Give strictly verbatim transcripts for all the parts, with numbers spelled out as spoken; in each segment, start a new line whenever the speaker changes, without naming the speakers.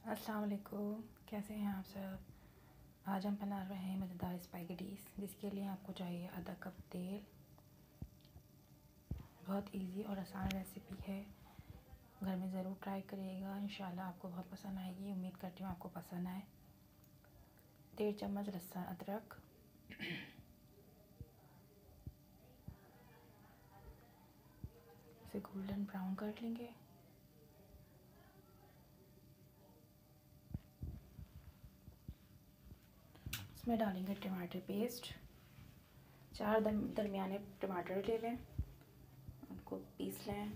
अस्सलाम वालेकुम, कैसे हैं आप सब। आज हम बना रहे हैं मज़ेदार स्पैगेटीज़, जिसके लिए आपको चाहिए आधा कप तेल। बहुत इजी और आसान रेसिपी है, घर में ज़रूर ट्राई करिएगा। इंशाल्लाह आपको बहुत पसंद आएगी। उम्मीद करती हूँ आपको पसंद आए। डेढ़ चम्मच लहसुन अदरक, इसे गोल्डन ब्राउन कर लेंगे। इसमें डालेंगे टमाटर पेस्ट। चार दरमियाने टमाटर ले लें, उनको पीस लें।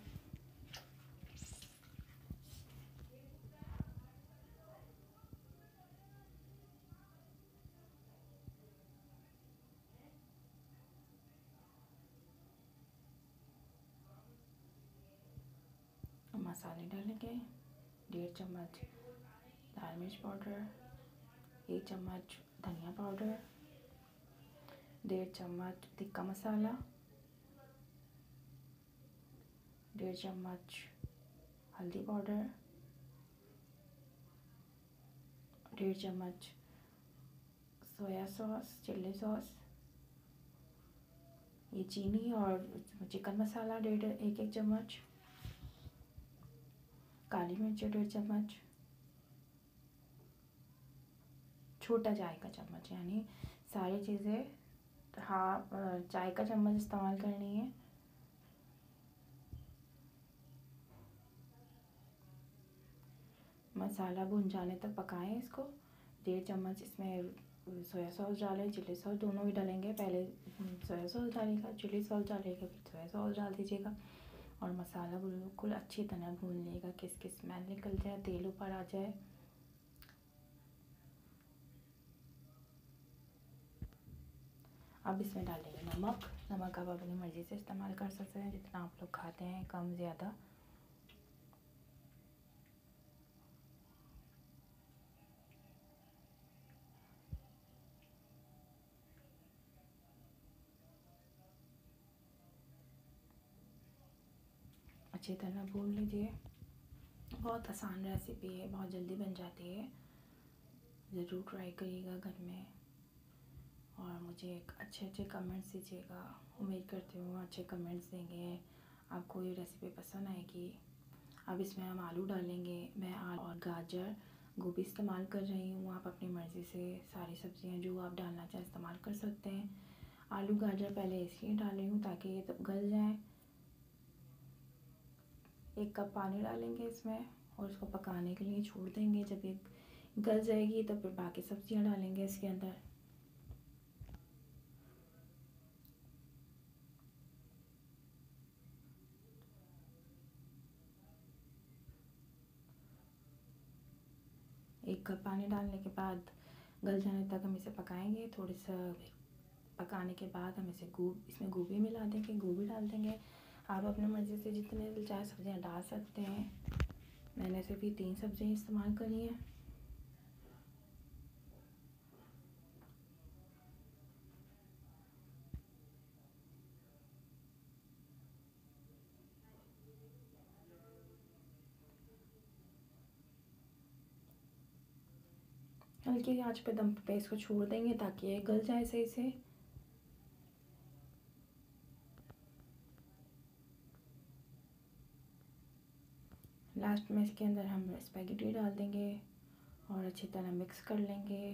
मसाले डालेंगे। डेढ़ चम्मच लाल मिर्च पाउडर, एक चम्मच धनिया पाउडर, डेढ़ चम्मच टिक्का मसाला, डेढ़ चम्मच हल्दी पाउडर, डेढ़ चम्मच सोया सॉस, चिल्ली सॉस, ये चीनी और चिकन मसाला डेढ़ एक एक चम्मच, काली मिर्च डेढ़ चम्मच, छोटा चाय का चम्मच, यानी सारी चीज़ें हाँ चाय का चम्मच इस्तेमाल करनी है। मसाला भुन जाने तक पकाएं इसको। डेढ़ चम्मच इसमें सोया सॉस डालें, चिली सॉस दोनों भी डालेंगे। पहले सोया सॉस डालेगा, चिली सॉस डालेगा, फिर सोया सॉस डाल दीजिएगा और मसाला बिल्कुल अच्छी तरह भून लेगा कि इसकी स्मेल निकल जाए, तेल ऊपर आ जाए। अब इसमें डालेंगे नमक। नमक आप अपनी मर्ज़ी से इस्तेमाल कर सकते हैं, जितना आप लोग खाते हैं, कम ज़्यादा। अच्छी तरह भून लीजिए। बहुत आसान रेसिपी है, बहुत जल्दी बन जाती है। ज़रूर ट्राई करिएगा घर में और मुझे एक अच्छे अच्छे कमेंट्स दीजिएगा। उम्मीद करती हूँ अच्छे कमेंट्स देंगे, आपको ये रेसिपी पसंद आएगी। अब इसमें हम आलू डालेंगे। मैं आलू और गाजर, गोभी इस्तेमाल कर रही हूँ। आप अपनी मर्ज़ी से सारी सब्जियाँ जो आप डालना चाहें इस्तेमाल कर सकते हैं। आलू गाजर पहले इसलिए डाल रही हूँ ताकि ये तब गल जाएँ। एक कप पानी डालेंगे इसमें और इसको पकाने के लिए छोड़ देंगे। जब ये गल जाएगी तो फिर बाकी सब्जियां डालेंगे इसके अंदर। एक कप पानी डालने के बाद गल जाने तक हम इसे पकाएंगे। थोड़ी सा पकाने के बाद हम इसे गोभी इसमें गोभी मिला देंगे, गोभी डाल देंगे। आप अपनी मर्ज़ी से जितने चाहे सब्जियां डाल सकते हैं। मैंने सिर्फ ये तीन सब्जियां इस्तेमाल करी हैं। हल्की आंच पे दम पे इसको छोड़ देंगे ताकि ये गल जाए सही से। लास्ट में इसके अंदर हम स्पैगेटी डाल देंगे और अच्छी तरह मिक्स कर लेंगे।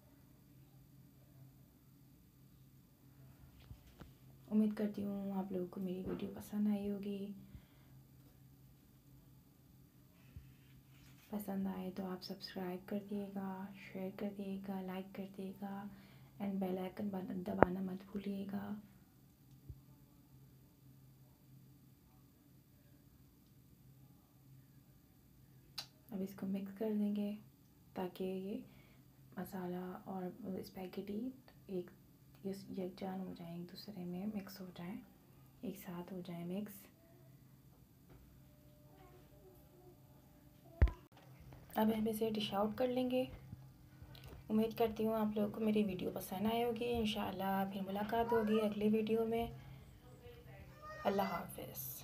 उम्मीद करती हूँ आप लोगों को मेरी वीडियो पसंद आई होगी। पसंद आए तो आप सब्सक्राइब कर दिएगा, शेयर कर दिएगा, लाइक कर दिएगा एंड बेल आइकन दबाना मत भूलिएगा। अब इसको मिक्स कर देंगे ताकि ये मसाला और स्पैगेटी एक यकजान हो जाए, एक दूसरे में मिक्स हो जाए, एक साथ हो जाए मिक्स। अब हम इसे डिश आउट कर लेंगे। उम्मीद करती हूँ आप लोगों को मेरी वीडियो पसंद आई होगी। इंशाल्लाह फिर मुलाकात होगी अगली वीडियो में। अल्लाह हाफ़िज़।